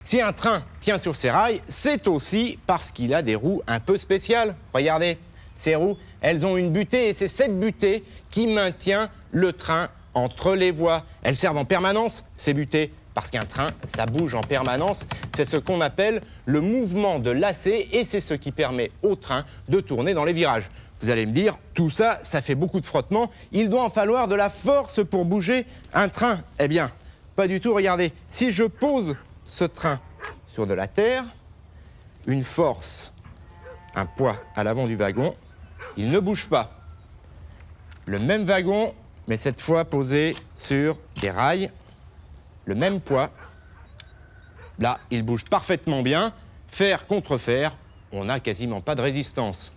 Si un train tient sur ses rails, c'est aussi parce qu'il a des roues un peu spéciales. Regardez, ces roues, elles ont une butée et c'est cette butée qui maintient le train entre les voies. Elles servent en permanence, ces butées, parce qu'un train, ça bouge en permanence. C'est ce qu'on appelle le mouvement de lacet et c'est ce qui permet au train de tourner dans les virages. Vous allez me dire, tout ça, ça fait beaucoup de frottement. Il doit en falloir de la force pour bouger un train. Eh bien, pas du tout. Regardez, si je pose ce train sur de la terre, une force, un poids à l'avant du wagon, il ne bouge pas. Le même wagon, mais cette fois posé sur des rails, le même poids. Là, il bouge parfaitement bien. Fer contre fer, on n'a quasiment pas de résistance.